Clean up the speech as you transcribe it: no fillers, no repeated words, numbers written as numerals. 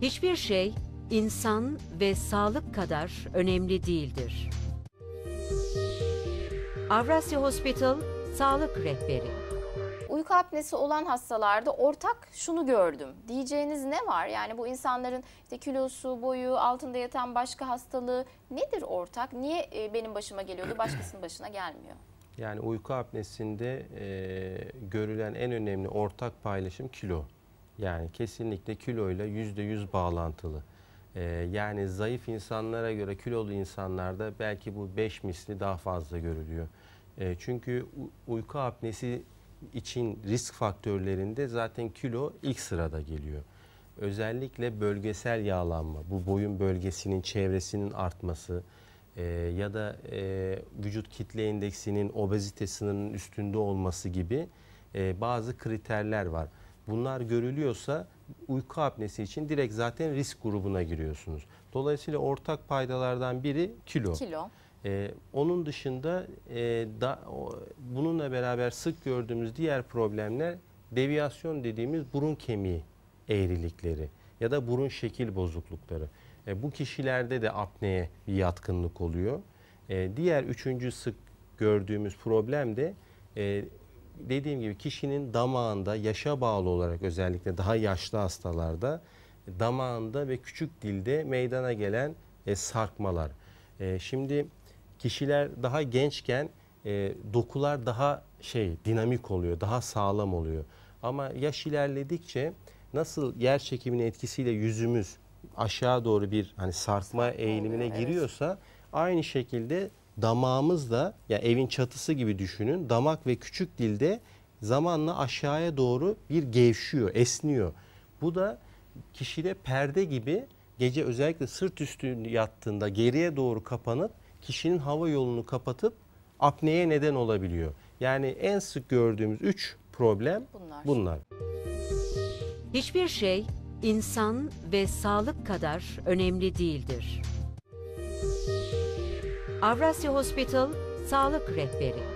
Hiçbir şey insan ve sağlık kadar önemli değildir. Avrasya Hospital Sağlık Rehberi. Uyku apnesi olan hastalarda ortak şunu gördüm diyeceğiniz ne var? Yani bu insanların işte kilosu, boyu, altında yatan başka hastalığı nedir ortak? Niye benim başıma geliyordu, başkasının başına gelmiyor? Yani uyku apnesinde görülen en önemli ortak paylaşım kilo. Yani kesinlikle kiloyla %100 bağlantılı. Yani zayıf insanlara göre kilolu insanlarda belki bu 5 misli daha fazla görülüyor. Çünkü uyku apnesi için risk faktörlerinde zaten kilo ilk sırada geliyor. Özellikle bölgesel yağlanma, bu boyun bölgesinin çevresinin artması ya da vücut kitle indeksinin obezite sınırının üstünde olması gibi bazı kriterler var. Bunlar görülüyorsa uyku apnesi için direkt zaten risk grubuna giriyorsunuz. Dolayısıyla ortak paydalardan biri kilo. Onun dışında bununla beraber sık gördüğümüz diğer problemler deviyasyon dediğimiz burun kemiği eğrilikleri ya da burun şekil bozuklukları. Bu kişilerde de apneye bir yatkınlık oluyor. Diğer üçüncü sık gördüğümüz problem de dediğim gibi kişinin damağında yaşa bağlı olarak özellikle daha yaşlı hastalarda damağında ve küçük dilde meydana gelen sarkmalar. Şimdi kişiler daha gençken dokular daha dinamik oluyor, daha sağlam oluyor. Ama yaş ilerledikçe nasıl yer çekiminin etkisiyle yüzümüz aşağı doğru bir sarkma eğilimine giriyorsa aynı şekilde damağımız da evin çatısı gibi düşünün. Damak ve küçük dilde zamanla aşağıya doğru bir gevşiyor, esniyor. Bu da kişide perde gibi gece özellikle sırt üstü yattığında geriye doğru kapanıp kişinin hava yolunu kapatıp apneye neden olabiliyor. Yani en sık gördüğümüz 3 problem bunlar. Hiçbir şey insan ve sağlık kadar önemli değildir. Avrasya Hospital Sağlık Rehberi.